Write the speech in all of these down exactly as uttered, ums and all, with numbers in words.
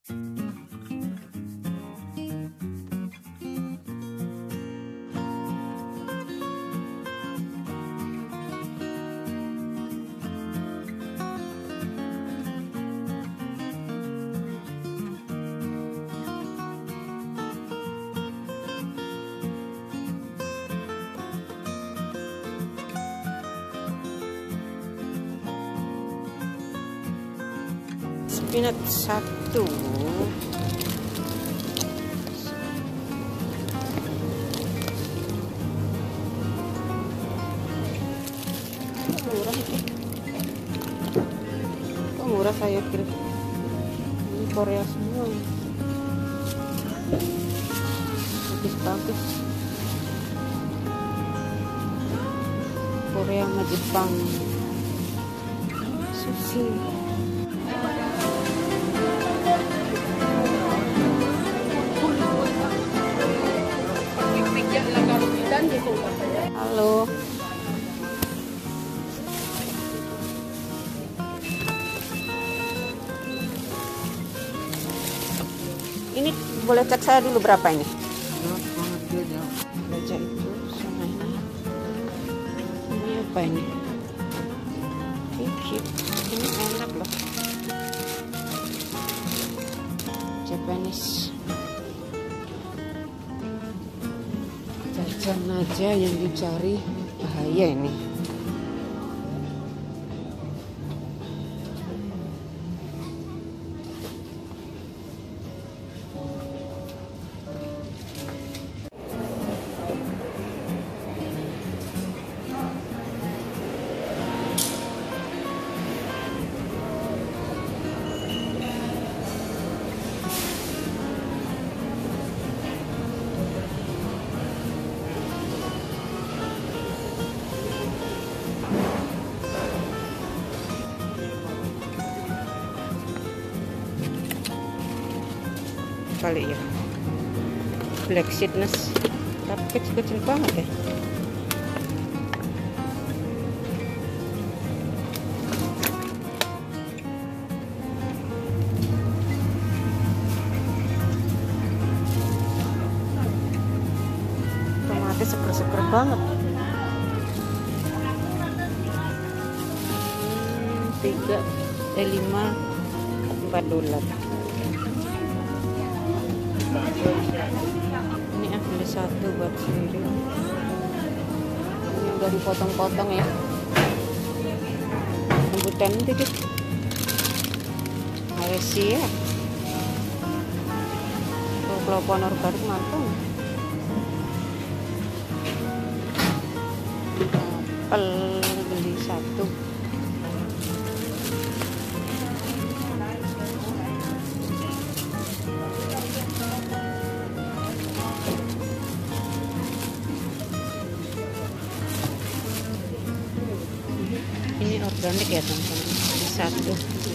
Spinat satu. Murah itu. Kok murah, saya kira ini Korea semua. Bagus-bagus. Korea sama Jepang. Sushi. Halo. Ini boleh cek saya dulu berapa ini? Baca itu sama ini. Ini apa ini? Ini, ini enak loh. Japanese. Jajan aja yang dicari, bahaya ini. Kali ya, black seedness, tapi kecil-kecil banget ya. Tomatnya seger-seger banget. Tiga, eh lima, empat dolar. Ini aku beli satu buat sendiri. Ini udah dipotong-potong ya. Rambutan dikit. Aresia. Kalau ponor baru matang. Apel beli satu. Ini organik ya teman-teman, ini satu.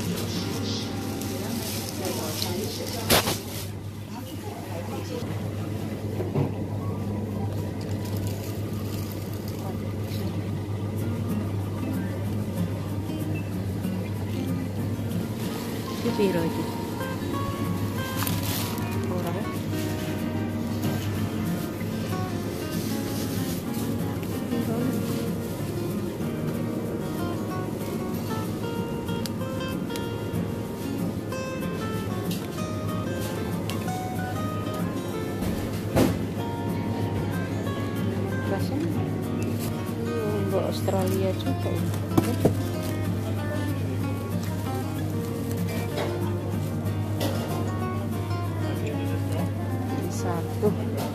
Ini piro iki? Murah ya? Ini Australia juga ya. Ini satu.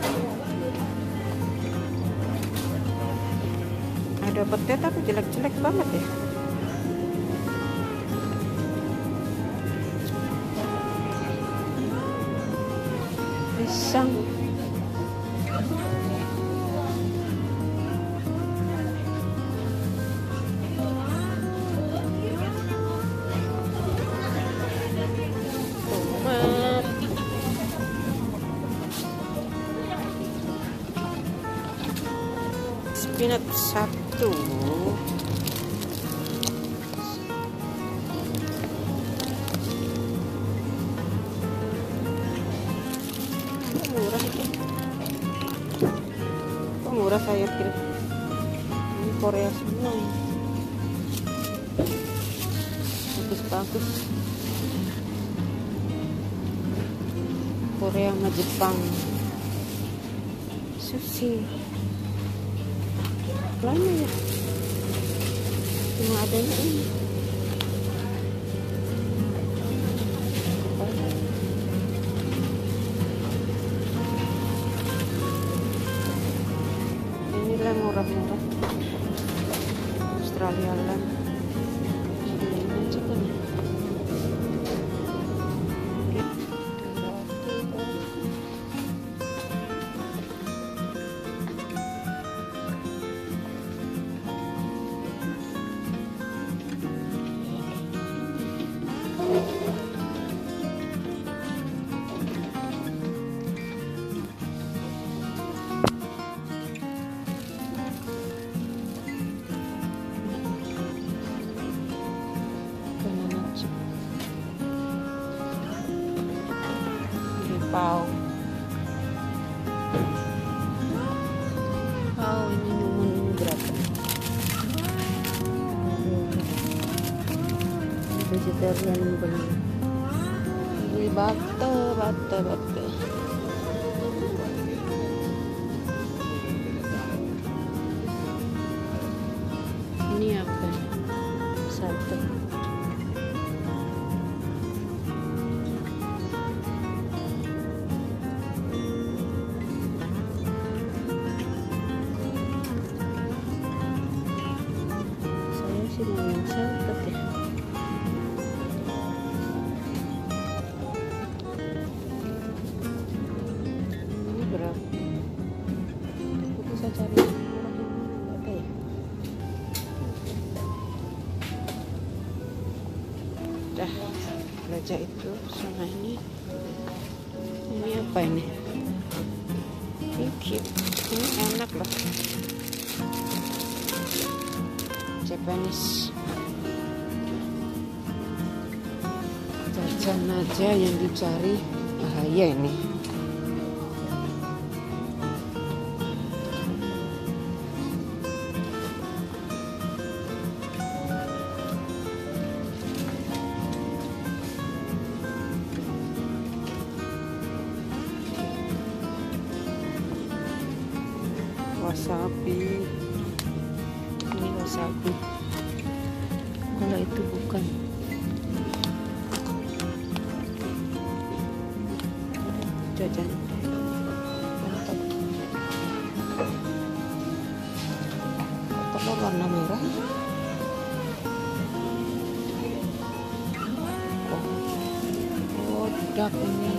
Ada petai tapi jelek-jelek banget ya. Pisang. Spinat satu. Kok murah saya kira. Ini Korea semua ini. Bagus-bagus. Korea sama Jepang. Sushi. Lama ya. Cuma adanya ini. Inilah murah-murah. Australia Land. Pau. Pau ini nyumun ini berapa? Vegetarian beli. Beli bata, bata, bata. Ini apa? Satu. Mau yang satu ya. Ini berapa? Aku bisa cari yang murah yang mana ada ya? Dah belanja itu sama ini. Ini apa ini? Ini cute. Ini enak loh. Japanese. Jajan aja yang dicari bahaya ini. Wasabi. Ini wasabi. Kalau itu bukan. Jajan. Mantap. Telur warna merah. Oh, oh dak ini.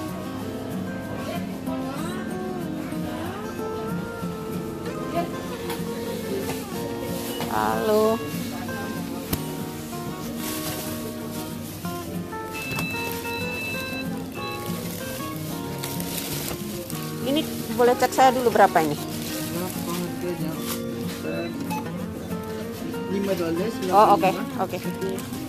Halo. Ini boleh cek saya dulu berapa ini? lima dolar. Oh, oke, okay. oke. Okay.